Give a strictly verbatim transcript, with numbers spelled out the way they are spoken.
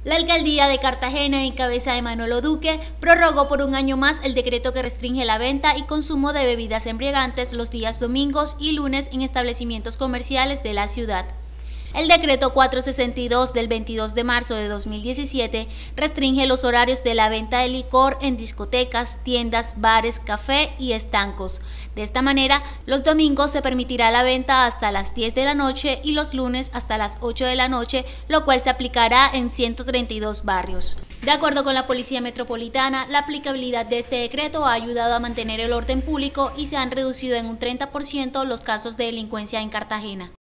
La alcaldía de Cartagena, en cabeza de Manolo Duque, prorrogó por un año más el decreto que restringe la venta y consumo de bebidas embriagantes los días domingos y lunes en establecimientos comerciales de la ciudad. El decreto cuatrocientos sesenta y dos del veintidós de marzo de dos mil diecisiete restringe los horarios de la venta de licor en discotecas, tiendas, bares, café y estancos. De esta manera, los domingos se permitirá la venta hasta las diez de la noche y los lunes hasta las ocho de la noche, lo cual se aplicará en ciento treinta y dos barrios. De acuerdo con la Policía Metropolitana, la aplicabilidad de este decreto ha ayudado a mantener el orden público y se han reducido en un treinta por ciento los casos de delincuencia en Cartagena.